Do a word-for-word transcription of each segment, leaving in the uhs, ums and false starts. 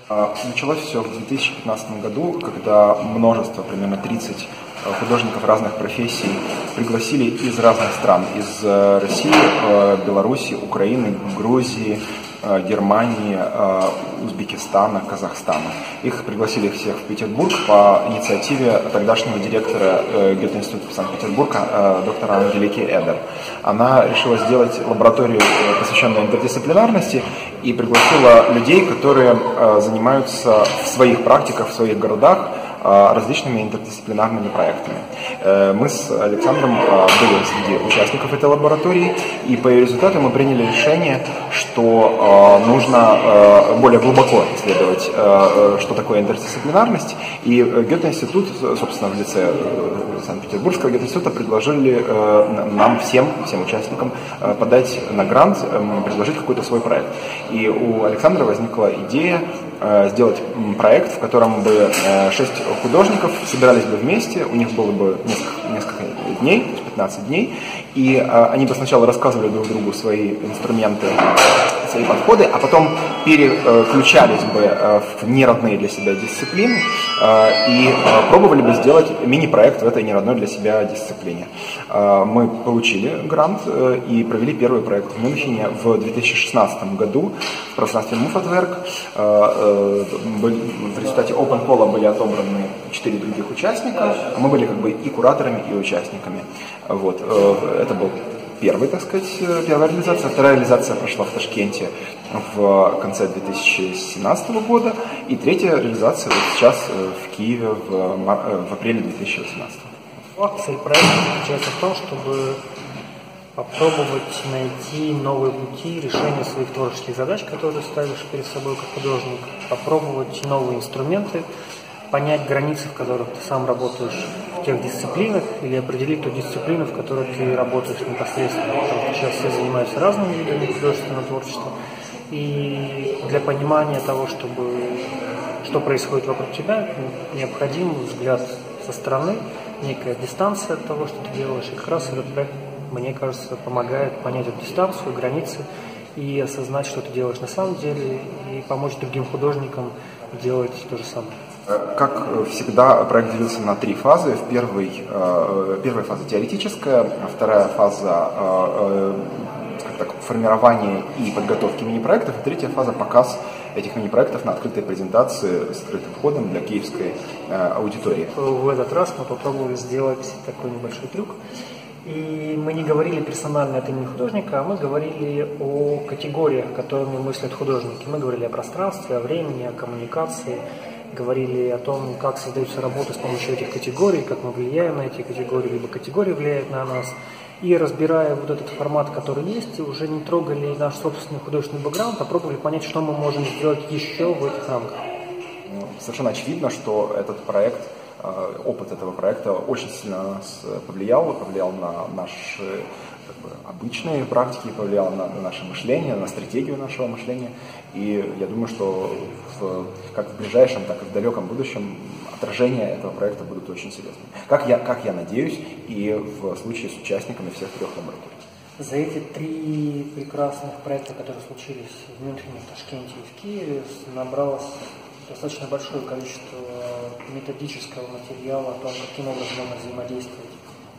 Началось все в две тысячи пятнадцатом году, когда множество, примерно тридцать художников разных профессий пригласили из разных стран, из России, Беларуси, Украины, Грузии, Германии, Узбекистана, Казахстана. Их пригласили всех в Петербург по инициативе тогдашнего директора Гёте-института Санкт-Петербурга, доктора Ангелики Эдер. Она решила сделать лабораторию, посвященную интердисциплинарности, и пригласила людей, которые занимаются в своих практиках, в своих городах различными интердисциплинарными проектами. Мы с Александром были среди участников этой лаборатории, и по ее результату мы приняли решение, что нужно более глубоко исследовать, что такое интердисциплинарность, и Гёте-институт, собственно, в лице Санкт-Петербургского Гёте-института предложили нам всем, всем участникам подать на грант, предложить какой-то свой проект. И у Александра возникла идея сделать проект, в котором бы шесть художников собирались бы вместе, у них было бы несколько, несколько дней, то есть пятнадцать дней, и они бы сначала рассказывали друг другу свои инструменты, свои подходы, а потом переключались бы в неродные для себя дисциплины и пробовали бы сделать мини-проект в этой неродной для себя дисциплине. Мы получили грант и провели первый проект в Мюнхене в две тысячи шестнадцатом году в пространстве Муфатверк. В результате Open Call были отобраны четыре других участника, а мы были как бы и кураторами, и участниками. Вот. Это был первый, так сказать, первая реализация. Вторая реализация прошла в Ташкенте в конце две тысячи семнадцатого года. И третья реализация вот сейчас в Киеве в, в апреле две тысячи восемнадцатого. Цель проекта заключается в том, чтобы попробовать найти новые пути решения своих творческих задач, которые ты ставишь перед собой как художник, попробовать новые инструменты, понять границы, в которых ты сам работаешь в тех дисциплинах, или определить ту дисциплину, в которой ты работаешь непосредственно. Потому что сейчас все занимаются разными видами художественного творчества. И для понимания того, чтобы, что происходит вокруг тебя, необходим взгляд со стороны, некая дистанция от того, что ты делаешь. И как раз этот проект, мне кажется, помогает понять эту дистанцию, границы и осознать, что ты делаешь на самом деле, и помочь другим художникам делать то же самое. Как всегда, проект делился на три фазы. В первой, первая фаза теоретическая, вторая фаза как так, формирования и подготовки мини-проектов, и третья фаза показ этих мини-проектов на открытой презентации с открытым входом для киевской аудитории. В этот раз мы попробовали сделать такой небольшой трюк. И мы не говорили персонально от имени художника, а мы говорили о категориях, которыми мыслят художники. Мы говорили о пространстве, о времени, о коммуникации, говорили о том, как создаются работы с помощью этих категорий, как мы влияем на эти категории, либо категории влияют на нас. И разбирая вот этот формат, который есть, уже не трогали наш собственный художественный бэкграунд, а пробовали понять, что мы можем сделать еще в этих рамках. Совершенно очевидно, что этот проект, опыт этого проекта очень сильно на нас повлиял, повлиял на наши как бы, обычные практики, повлиял на, на наше мышление, на стратегию нашего мышления. И я думаю, что в, как в ближайшем, так и в далеком будущем отражения этого проекта будут очень серьезными. Как я, как я надеюсь, и в случае с участниками всех трех лабораторий. За эти три прекрасных проекта, которые случились в Мюнхене, в Ташкенте и в Киеве, набралось достаточно большое количество методического материала о том, каким образом можно взаимодействовать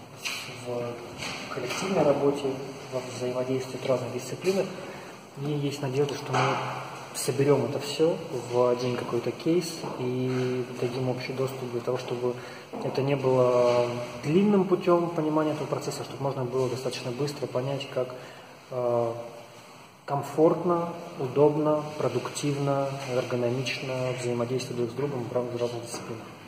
в коллективной работе, в взаимодействии в разных дисциплинах. И есть надежда, что мы соберем это все в один какой-то кейс и дадим общий доступ для того, чтобы это не было длинным путем понимания этого процесса, чтобы можно было достаточно быстро понять, как э, комфортно, удобно, продуктивно, эргономично взаимодействовать друг с другом в разных дисциплинах.